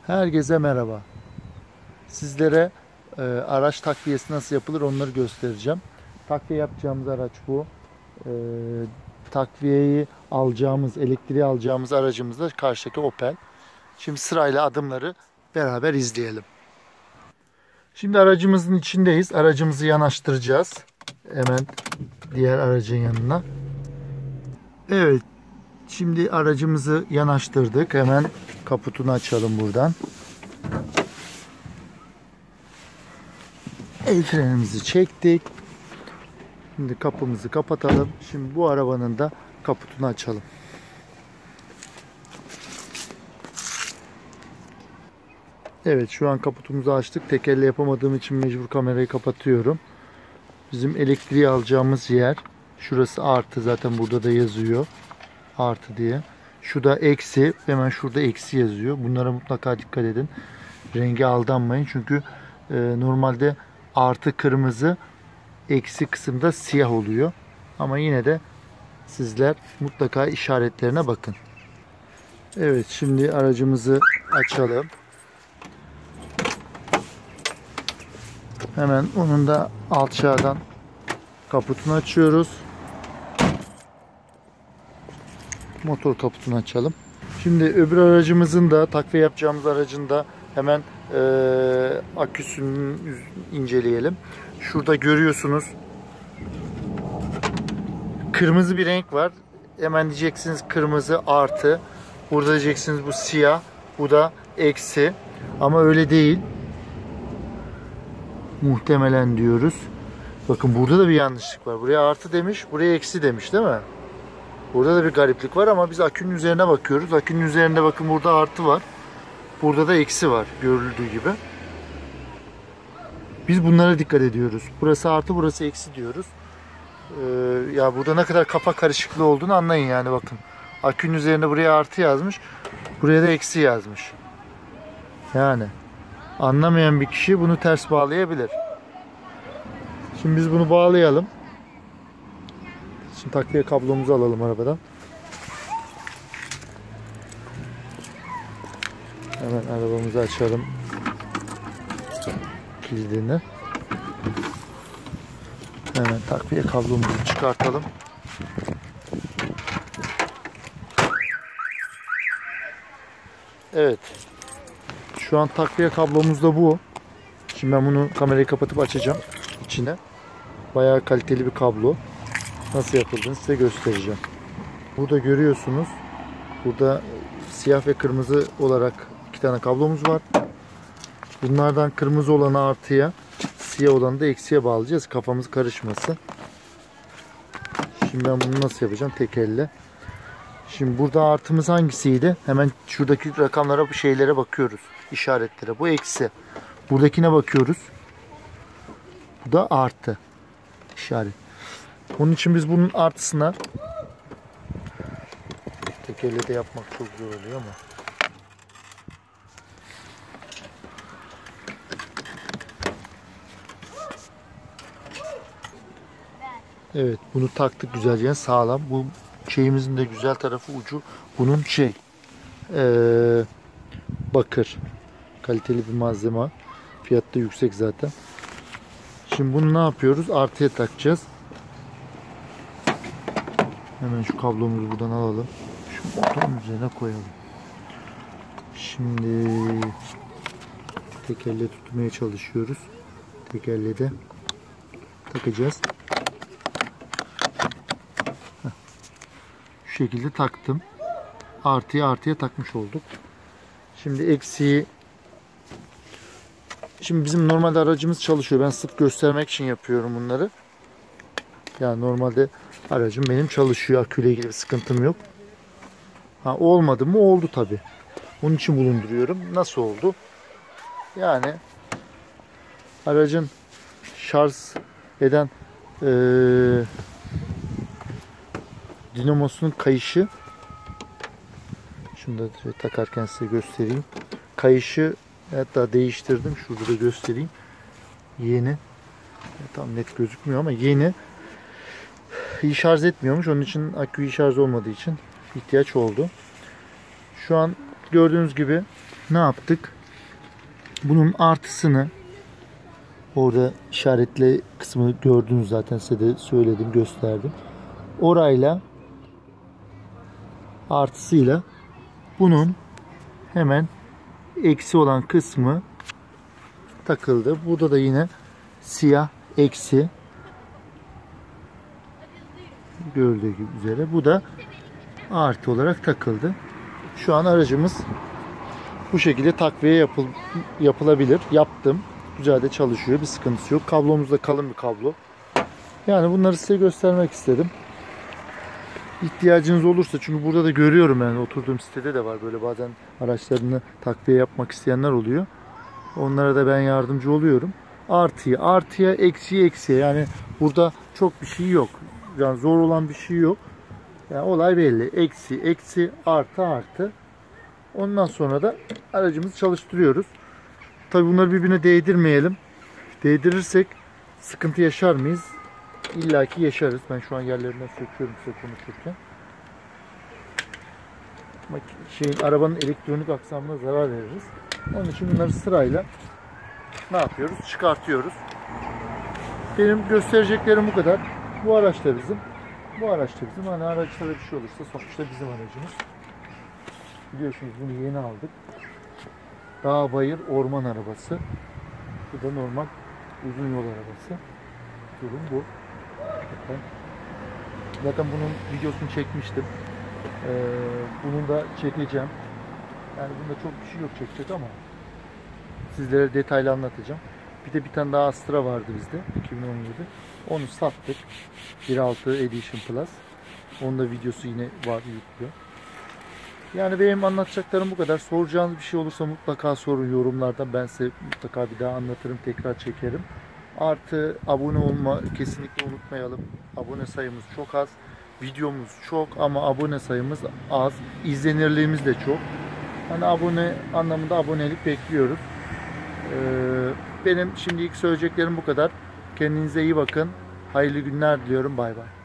Herkese merhaba. Sizlere araç takviyesi nasıl yapılır onları göstereceğim. Takviye yapacağımız araç bu. Takviyeyi alacağımız, elektriği alacağımız aracımız da karşıdaki Opel. Şimdi sırayla adımları beraber izleyelim. Şimdi aracımızın içindeyiz. Aracımızı yanaştıracağız. Hemen diğer aracın yanına. Evet. Şimdi aracımızı yanaştırdık. Hemen kaputunu açalım buradan. El frenimizi çektik. Şimdi kapımızı kapatalım. Şimdi bu arabanın da kaputunu açalım. Evet, şu an kaputumuzu açtık. Tek elle yapamadığım için mecbur kamerayı kapatıyorum. Bizim elektriği alacağımız yer. Şurası artı, zaten burada da yazıyor. Artı diye. Şu da eksi. Hemen şurada eksi yazıyor. Bunlara mutlaka dikkat edin. Renge aldanmayın. Çünkü normalde artı kırmızı, eksi kısımda siyah oluyor. Ama yine de sizler mutlaka işaretlerine bakın. Evet, şimdi aracımızı açalım. Hemen onun da aşağıdan kaputunu açıyoruz. Motor kaputunu açalım. Şimdi öbür aracımızın da, takviye yapacağımız aracın da hemen aküsünü inceleyelim. Şurada görüyorsunuz kırmızı bir renk var. Hemen diyeceksiniz kırmızı artı. Burada diyeceksiniz bu siyah. Bu da eksi. Ama öyle değil. Muhtemelen diyoruz. Bakın burada da bir yanlışlık var. Buraya artı demiş, buraya eksi demiş, değil mi? Burada da bir gariplik var ama biz akünün üzerine bakıyoruz. Akünün üzerinde bakın burada artı var. Burada da eksi var görüldüğü gibi. Biz bunlara dikkat ediyoruz. Burası artı, burası eksi diyoruz. Ya burada ne kadar kafa karışıklığı olduğunu anlayın yani, bakın. Akünün üzerinde buraya artı yazmış. Buraya da eksi yazmış. Yani anlamayan bir kişi bunu ters bağlayabilir. Şimdi biz bunu bağlayalım. Şimdi takviye kablomuzu alalım arabadan. Hemen arabamızı açalım. Kilidini. Hemen takviye kablomuzu çıkartalım. Evet. Şu an takviye kablomuz da bu. Şimdi ben bunu kamerayı kapatıp açacağım içine. Bayağı kaliteli bir kablo. Nasıl yapıldığını size göstereceğim. Burada görüyorsunuz. Burada siyah ve kırmızı olarak iki tane kablomuz var. Bunlardan kırmızı olanı artıya, siyah olanı da eksiye bağlayacağız. Kafamız karışmasın. Şimdi ben bunu nasıl yapacağım? Tek elle. Şimdi burada artımız hangisiydi? Hemen şuradaki rakamlara, bu şeylere bakıyoruz. İşaretlere. Bu eksi. Buradakine bakıyoruz. Bu da artı. İşaret. Onun için biz bunun artısına, tek elle de yapmak çok zor oluyor ama. Evet, bunu taktık güzelce, sağlam. Bu şeyimizin de güzel tarafı, ucu bunun bakır. Kaliteli bir malzeme. Fiyatı da yüksek zaten. Şimdi bunu ne yapıyoruz? Artıya takacağız. Hemen şu kablomuzu buradan alalım. Şu motorun üzerine koyalım. Şimdi tek elle tutmaya çalışıyoruz. Tek elle de takacağız. Şu şekilde taktım. Artıya takmış olduk. Şimdi eksiği. Şimdi bizim normalde aracımız çalışıyor. Ben sırf göstermek için yapıyorum bunları. Yani normalde aracım benim çalışıyor. Aküyle ilgili bir sıkıntım yok. Ha, olmadı mı? Oldu tabi. Onun için bulunduruyorum. Nasıl oldu? Yani aracın şarj eden dinamosunun kayışı, şunu da takarken size göstereyim. Kayışı hatta değiştirdim. Şurada da göstereyim. Yeni. Tam net gözükmüyor ama yeni. İyi şarj etmiyormuş. Onun için akü iyi şarj olmadığı için ihtiyaç oldu. Şu an gördüğünüz gibi ne yaptık? Bunun artısını, orada işaretli kısmı gördünüz zaten, size de söyledim, gösterdim. Orayla artısıyla bunun hemen eksi olan kısmı takıldı. Burada da yine siyah eksi, gördüğü üzere bu da artı olarak takıldı. Şu an aracımız bu şekilde takviye yapılabilir. Yaptım. Güzel de çalışıyor. Bir sıkıntısı yok. Kablomuz da kalın bir kablo. Yani bunları size göstermek istedim. İhtiyacınız olursa, çünkü burada da görüyorum, yani oturduğum sitede de var böyle bazen araçlarını takviye yapmak isteyenler oluyor. Onlara da ben yardımcı oluyorum. Artıya, eksiye. Yani burada çok bir şey yok. Yani zor olan bir şey yok. Yani olay belli. Eksi, artı. Ondan sonra da aracımızı çalıştırıyoruz. Tabii bunları birbirine değdirmeyelim. Değdirirsek sıkıntı yaşar mıyız? İlla ki yaşarız. Ben şu an yerlerinden söküyorum size konuşurken. Arabanın elektronik aksamına zarar veririz. Onun için bunları sırayla ne yapıyoruz? Çıkartıyoruz. Benim göstereceklerim bu kadar. Bu araç da bizim. Hani araçlara bir şey olursa sonuçta bizim aracımız. Biliyorsunuz bunu yeni aldık. Dağ, bayır, orman arabası. Bu da normal uzun yol arabası. Durum bu. Zaten bunun videosunu çekmiştim. Bunun da çekeceğim. Yani bunda çok bir şey yok çekecek ama sizlere detaylı anlatacağım. Bir tane daha Astra vardı bizde 2017. Onu sattık. 1.6 Edition Plus. Onun da videosu yine var, yüklü. Yani benim anlatacaklarım bu kadar. Soracağınız bir şey olursa mutlaka sorun yorumlardan. Ben size mutlaka bir daha anlatırım, tekrar çekerim. Artı abone olma kesinlikle unutmayalım. Abone sayımız çok az. Videomuz çok ama abone sayımız az. İzlenirliğimiz de çok. Hani abone anlamında abonelik bekliyoruz. Benim şimdilik söyleyeceklerim bu kadar. Kendinize iyi bakın. Hayırlı günler diliyorum. Bay bay.